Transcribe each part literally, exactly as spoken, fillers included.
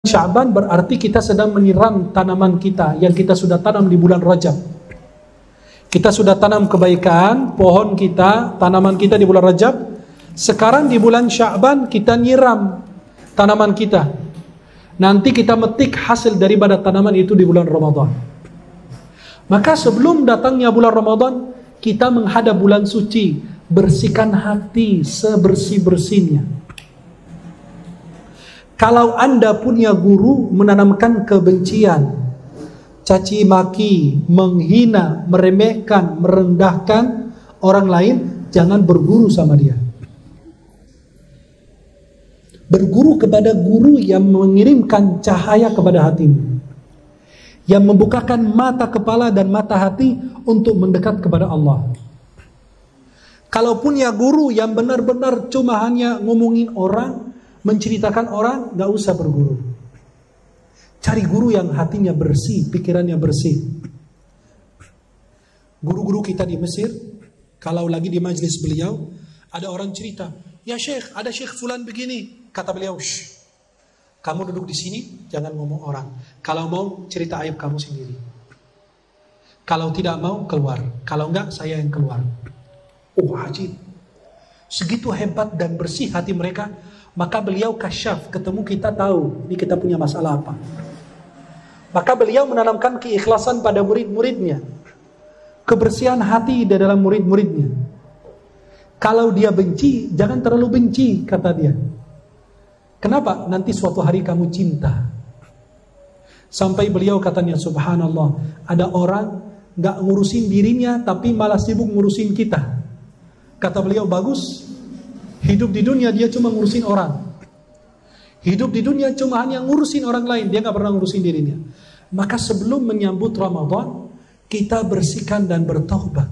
Sya'ban berarti kita sedang menyiram tanaman kita yang kita sudah tanam di bulan Rajab. Kita sudah tanam kebaikan, pohon kita, tanaman kita di bulan Rajab. Sekarang di bulan Sya'ban kita nyiram tanaman kita. Nanti kita metik hasil daripada tanaman itu di bulan Ramadan. Maka sebelum datangnya bulan Ramadan, kita menghadap bulan suci, bersihkan hati sebersih-bersihnya. Kalau Anda punya guru menanamkan kebencian, caci maki, menghina, meremehkan, merendahkan orang lain, jangan berguru sama dia. Berguru kepada guru yang mengirimkan cahaya kepada hatimu, yang membukakan mata kepala dan mata hati untuk mendekat kepada Allah. Kalau punya guru yang benar-benar cuma hanya ngomongin orang, menceritakan orang, gak usah berguru. Cari guru yang hatinya bersih, pikirannya bersih. Guru-guru kita di Mesir, kalau lagi di majelis beliau, ada orang cerita, ya Syekh, ada Syekh fulan begini. Kata beliau, shh, kamu duduk di sini, jangan ngomong orang. Kalau mau, cerita aib kamu sendiri. Kalau tidak mau, keluar. Kalau enggak, saya yang keluar. Oh, ajib. Segitu hebat dan bersih hati mereka. Maka beliau kasyaf, ketemu kita tahu, ini kita punya masalah apa. Maka beliau menanamkan keikhlasan pada murid-muridnya. Kebersihan hati di dalam murid-muridnya. Kalau dia benci, jangan terlalu benci, kata dia. Kenapa? Nanti suatu hari kamu cinta. Sampai beliau katanya, subhanallah, ada orang gak ngurusin dirinya, tapi malah sibuk ngurusin kita. Kata beliau, bagus. Hidup di dunia dia cuma ngurusin orang. Hidup di dunia cuma hanya ngurusin orang lain. Dia gak pernah ngurusin dirinya. Maka sebelum menyambut Ramadan, kita bersihkan dan bertaubat.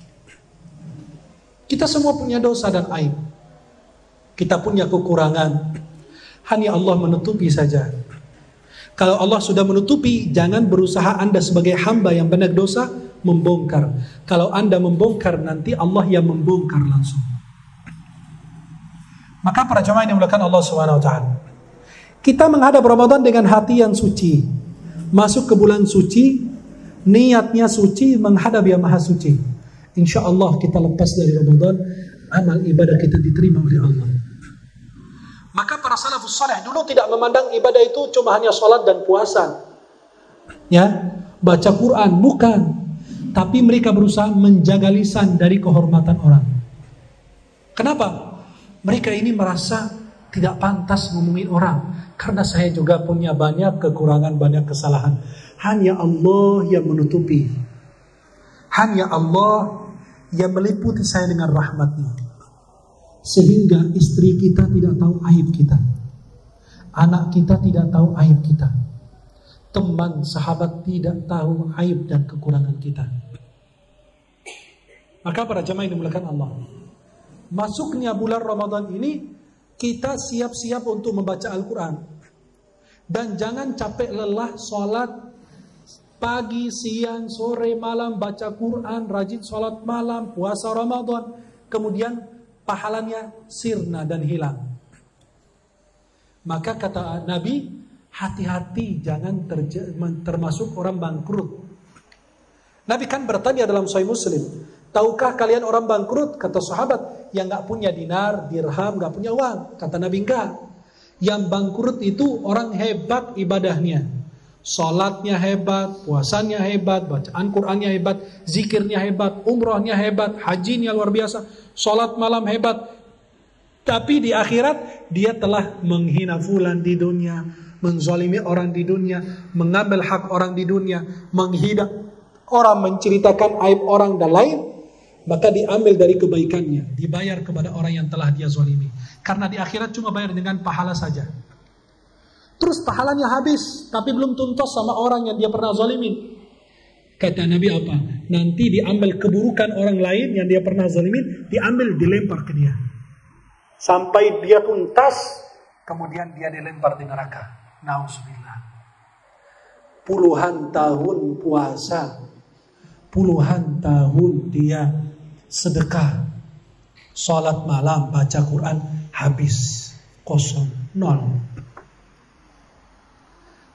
Kita semua punya dosa dan aib. Kita punya kekurangan. Hanya Allah menutupi saja. Kalau Allah sudah menutupi, jangan berusaha Anda sebagai hamba yang banyak dosa membongkar. Kalau Anda membongkar, nanti Allah yang membongkar langsung. Maka para jemaah yang dimuliakan Allah subhanahu wa taala, kita menghadap Ramadan dengan hati yang suci. Masuk ke bulan suci, niatnya suci, menghadap yang maha suci. Insya Allah kita lepas dari Ramadan, amal ibadah kita diterima oleh Allah. Maka para salafus saleh dulu tidak memandang ibadah itu cuma hanya sholat dan puasa, ya, baca Quran, bukan. Tapi mereka berusaha menjaga lisan dari kehormatan orang. Kenapa? Mereka ini merasa tidak pantas ngomongin orang. Karena saya juga punya banyak kekurangan, banyak kesalahan. Hanya Allah yang menutupi. Hanya Allah yang meliputi saya dengan rahmatnya. Sehingga istri kita tidak tahu aib kita. Anak kita tidak tahu aib kita. Teman, sahabat tidak tahu aib dan kekurangan kita. Maka para jemaah yang dimuliakan Allah, masuknya bulan Ramadan ini, kita siap-siap untuk membaca Al-Quran. Dan jangan capek lelah sholat pagi, siang, sore, malam, baca Quran, rajin sholat malam, puasa Ramadan. Kemudian pahalanya sirna dan hilang. Maka kata Nabi, hati-hati jangan terj- termasuk orang bangkrut. Nabi kan bertanya dalam Sahih Muslim, tahukah kalian orang bangkrut? Kata sahabat, yang gak punya dinar, dirham, gak punya uang. Kata Nabi, enggak. Yang bangkrut itu orang hebat ibadahnya. Salatnya hebat, puasanya hebat, bacaan Qur'annya hebat, zikirnya hebat, umrahnya hebat, hajinya luar biasa, salat malam hebat. Tapi di akhirat, dia telah menghina fulan di dunia, menzalimi orang di dunia, mengambil hak orang di dunia, menghina orang, menceritakan aib orang dan lain. Maka diambil dari kebaikannya, dibayar kepada orang yang telah dia zalimi. Karena di akhirat cuma bayar dengan pahala saja. Terus pahalanya habis, tapi belum tuntas sama orang yang dia pernah zalimin. Kata Nabi apa? Nanti diambil keburukan orang lain yang dia pernah zalimin, diambil, dilempar ke dia. Sampai dia tuntas, kemudian dia dilempar di neraka. Nauzubillah. Puluhan tahun puasa, puluhan tahun dia sedekah, sholat malam, baca Quran, habis, kosong, nol.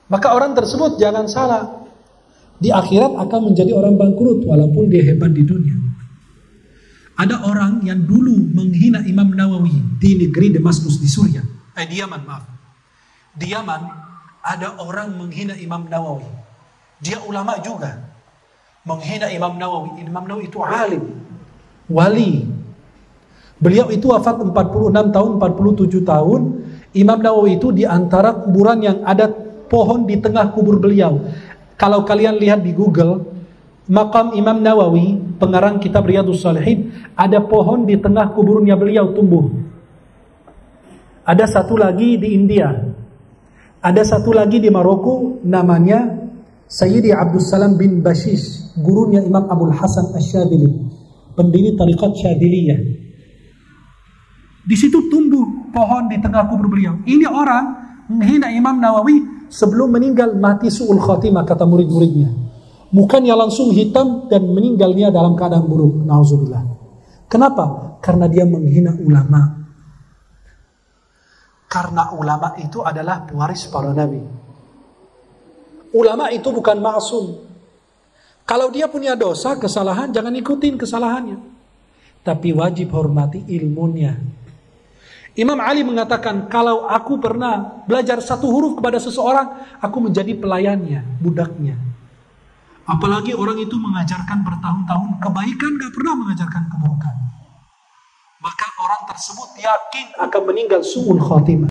Maka orang tersebut jangan salah, di akhirat akan menjadi orang bangkrut walaupun dia hebat di dunia. Ada orang yang dulu menghina Imam Nawawi di negeri Damaskus di Suriah. Eh di Yaman, maaf. Di Yaman ada orang menghina Imam Nawawi. Dia ulama juga. Menghina Imam Nawawi. Imam Nawawi itu alim, wali. Beliau itu wafat empat puluh enam tahun, empat puluh tujuh tahun. Imam Nawawi itu di antara kuburan yang ada pohon di tengah kubur beliau. Kalau kalian lihat di Google, makam Imam Nawawi, pengarang kitab Riyadhus Shalihin, ada pohon di tengah kuburnya beliau tumbuh. Ada satu lagi di India. Ada satu lagi di Maroko, namanya Sayyidi Abdul Salam bin Bashish, gurunya Imam Abul Hasan Asy-Syadzili, pendiri tariqat Syadziliyah. Di situ tumbuh pohon di tengah kubur beliau. Ini orang menghina Imam Nawawi sebelum meninggal, mati su'ul khatimah, kata murid-muridnya. Mukanya langsung hitam dan meninggalnya dalam keadaan buruk. Nauzubillah. Kenapa? Karena dia menghina ulama. Karena ulama itu adalah pewaris para nabi. Ulama itu bukan maksum. Kalau dia punya dosa, kesalahan, jangan ikutin kesalahannya. Tapi wajib hormati ilmunya. Imam Ali mengatakan, kalau aku pernah belajar satu huruf kepada seseorang, aku menjadi pelayannya, budaknya. Apalagi orang itu mengajarkan bertahun-tahun kebaikan, gak pernah mengajarkan keburukan. Maka orang tersebut yakin akan meninggal su'ul khatimah.